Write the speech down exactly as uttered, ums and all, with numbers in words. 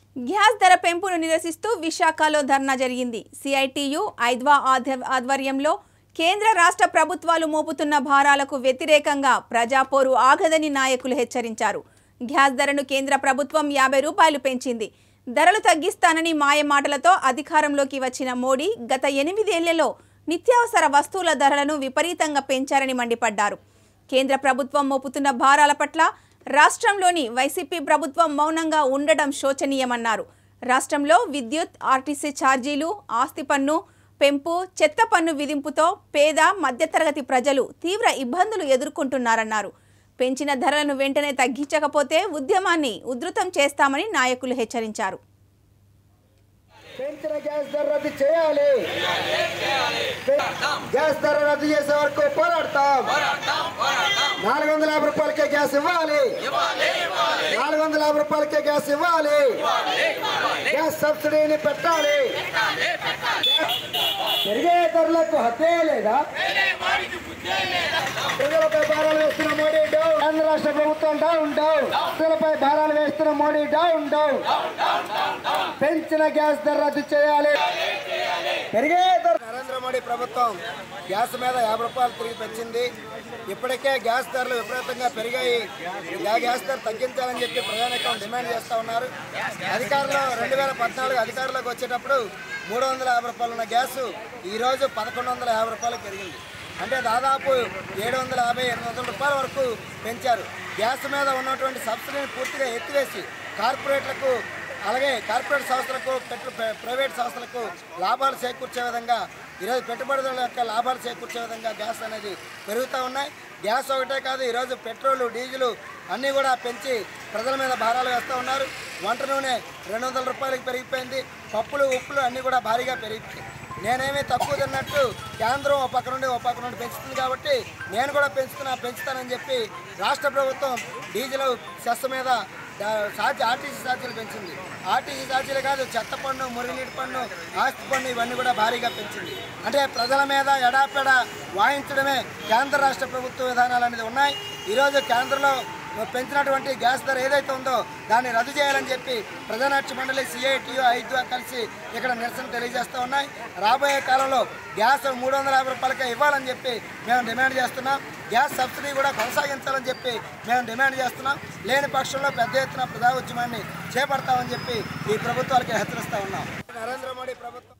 Gas ధర పెంపును నిరసిస్తూ విశాఖలో ధర్నా జరిగింది. సిఐటియు ఐద్వా ఆధ్వర్యంలో కేంద్ర రాష్ట్ర ప్రభుత్వాలు మోపుతున్న భారాలకు వ్యతిరేకంగా ప్రజాపోరు ఆగదని నాయకులు హెచ్చరించారు. గ్యాస్ ధరను కేంద్ర ప్రభుత్వం యాభై రూపాయలు పెంచింది. ధరలు తగ్గిస్తానని మాయమాటలతో అధికారంలోకి వచ్చిన మోడీ గత ఎనిమిదేళ్లలో నిత్యావసర వస్తువుల ధరలను విపరీతంగా పెంచారని మండిపడ్డారు. కేంద్ర ప్రభుత్వం మోపుతున్న భారాల పట్ల రాష్ట్రంలోని వైసీపీ ప్రభుత్వం మౌనంగా ఉండడం శోచనీయమన్నారు. రాష్ట్రంలో విద్యుత్, ఆర్టీసీ ఛార్జీలు, ఆస్తి పన్ను పెంపు, చెత్త పన్ను విధింపుతో పేద మధ్యతరగతి ప్రజలు తీవ్ర ఇబ్బందులు ఎదుర్కొంటున్నారన్నారు. పెంచిన ధరలను వెంటనే తగ్గించకపోతే ఉద్యమాన్ని ఉధృతం చేస్తామని నాయకులు హెచ్చరించారు. పెంచిన గ్యాస్ ధర రద్దు చేయాలి. గ్యాస్ ధర రద్దు చేసే వరకు పోరాడతాం. నాలుగు వందల యాభై రూపాయలకే గ్యాస్ ఇవ్వాలి. నాలుగు వందల యాభై రూపాయలకే గ్యాస్ ఇవ్వాలి. గ్యాస్ సబ్సిడీని పెట్టాలి. పెరిగే ధరలకు హత్యే లేదా? ప్రజలపై భారాలు వేస్తున్న మోడీ డౌన్. కేంద్ర రాష్ట్ర ప్రభుత్వం డౌన్ డౌన్. ప్రజలపై భారాలు వేస్తున్న మోడీ డౌన్ డౌన్. పెంచిన గ్యాస్ ధర రద్దు చేయాలి. పెరిగే ధర. నరేంద్ర మోడీ ప్రభుత్వం గ్యాస్ మీద యాభై రూపాయలు తిరిగి పెంచింది. ఇప్పటికే గ్యాస్ ధరలు విపరీతంగా పెరిగాయి. గ్యాస్ ధర తగ్గించాలని చెప్పి ప్రయాణికులు డిమాండ్ చేస్తూ ఉన్నారు. అధికారులు రెండు వేల పద్నాలుగు అధికారులకు వచ్చేటప్పుడు మూడు వందల యాభై రూపాయలు ఉన్న గ్యాస్ ఈరోజు పదకొండు వందల యాభై రూపాయలకు పెరిగింది. అంటే దాదాపు ఏడు వందల యాభై ఎనిమిది వందల రూపాయల వరకు పెంచారు. గ్యాస్ మీద ఉన్నటువంటి సబ్సిడీని పూర్తిగా ఎత్తివేసి కార్పొరేట్లకు, అలాగే కార్పొరేట్ సంస్థలకు, పెట్టు ప్రైవేట్ సంస్థలకు లాభాలు చేకూర్చే విధంగా ఈరోజు పెట్టుబడుల యొక్క లాభాలు చేకూర్చే విధంగా గ్యాస్ అనేది పెరుగుతూ ఉన్నాయి. గ్యాస్ ఒకటే కాదు, ఈరోజు పెట్రోలు, డీజిలు అన్నీ కూడా పెంచి ప్రజల మీద భారాలు వేస్తూ ఉన్నారు. వంట నూనె రెండు వందల రూపాయలకి పెరిగిపోయింది. పప్పులు, ఉప్పులు అన్నీ కూడా భారీగా పెరిగిపోయాయి. నేనేమీ తక్కువ తిన్నట్టు కేంద్రం ఒక పక్క నుండి ఒక పక్క నుండి పెంచుతుంది కాబట్టి నేను కూడా పెంచుతున్నా పెంచుతానని చెప్పి రాష్ట్ర ప్రభుత్వం డీజిల్ సెస్ మీద ఛార్జీ ఆర్టీసీ ఛార్జీలు పెంచింది. ఆర్టీసీ ఛార్జీలు కాదు, చెత్త పన్ను, మురుగునీటి పన్ను, ఆస్తి పన్ను ఇవన్నీ కూడా భారీగా పెంచింది. అంటే ప్రజల మీద ఎడాపెడా వాయించడమే కేంద్ర రాష్ట్ర ప్రభుత్వ విధానాలు అనేది ఉన్నాయి. ఈరోజు కేంద్రంలో పెంచినటువంటి గ్యాస్ ధర ఏదైతే ఉందో దాన్ని రద్దు చేయాలని చెప్పి ప్రజానాట్య మండలి, సిఐటియు, ఐద్వా కలిసి ఇక్కడ నిరసన తెలియజేస్తూ ఉన్నాయి. రాబోయే కాలంలో గ్యాస్ మూడు వందల యాభై రూపాయలకే ఇవ్వాలని చెప్పి మేము డిమాండ్ చేస్తున్నాం. గ్యాస్ సబ్సిడీ కూడా కొనసాగించాలని చెప్పి మేము డిమాండ్ చేస్తున్నాం. లేని పక్షంలో పెద్ద ఎత్తున ప్రజా ఉద్యమాన్ని చేపడతామని చెప్పి ఈ ప్రభుత్వాలకి హెచ్చరిస్తూ ఉన్నాం. నరేంద్ర మోడీ ప్రభుత్వం